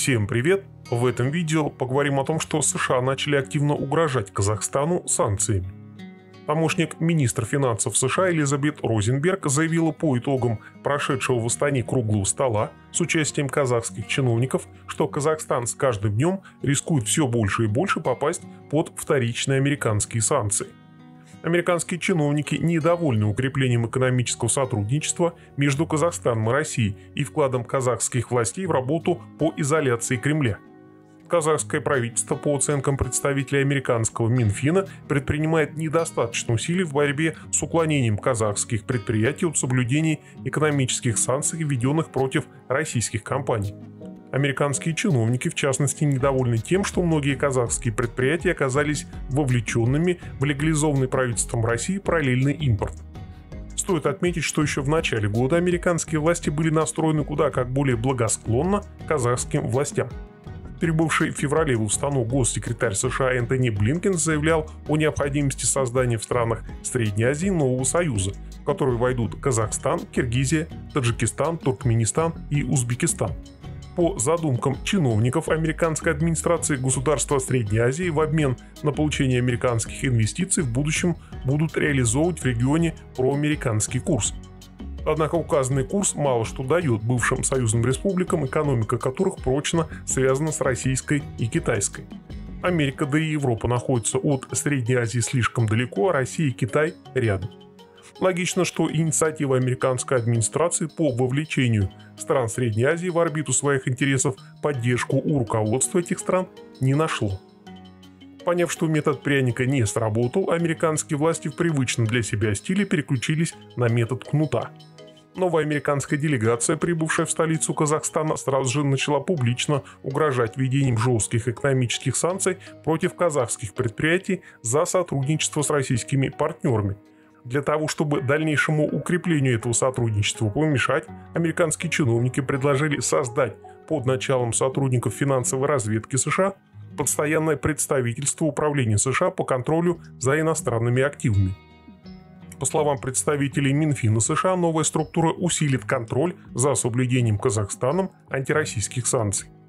Всем привет! В этом видео поговорим о том, что США начали активно угрожать Казахстану санкциями. Помощник министра финансов США Элизабет Розенберг заявила по итогам прошедшего в Астане круглого стола с участием казахских чиновников, что Казахстан с каждым днем рискует все больше и больше попасть под вторичные американские санкции. Американские чиновники недовольны укреплением экономического сотрудничества между Казахстаном и Россией и вкладом казахских властей в работу по изоляции Кремля. Казахское правительство, по оценкам представителей американского Минфина, предпринимает недостаточно усилий в борьбе с уклонением казахских предприятий от соблюдения экономических санкций, введенных против российских компаний. Американские чиновники, в частности, недовольны тем, что многие казахские предприятия оказались вовлеченными в легализованный правительством России параллельный импорт. Стоит отметить, что еще в начале года американские власти были настроены куда как более благосклонно к казахским властям. Прибывший в феврале в Астану госсекретарь США Энтони Блинкен заявлял о необходимости создания в странах Средней Азии нового союза, в который войдут Казахстан, Киргизия, Таджикистан, Туркменистан и Узбекистан. По задумкам чиновников американской администрации, государства Средней Азии в обмен на получение американских инвестиций в будущем будут реализовывать в регионе проамериканский курс. Однако указанный курс мало что дает бывшим союзным республикам, экономика которых прочно связана с российской и китайской. Америка, да и Европа находятся от Средней Азии слишком далеко, а Россия и Китай рядом. Логично, что инициатива американской администрации по вовлечению стран Средней Азии в орбиту своих интересов поддержку у руководства этих стран не нашло. Поняв, что метод пряника не сработал, американские власти в привычном для себя стиле переключились на метод кнута. Новая американская делегация, прибывшая в столицу Казахстана, сразу же начала публично угрожать введением жестких экономических санкций против казахских предприятий за сотрудничество с российскими партнерами. Для того, чтобы дальнейшему укреплению этого сотрудничества помешать, американские чиновники предложили создать под началом сотрудников финансовой разведки США постоянное представительство Управления США по контролю за иностранными активами. По словам представителей Минфина США, новая структура усилит контроль за соблюдением Казахстаном антироссийских санкций.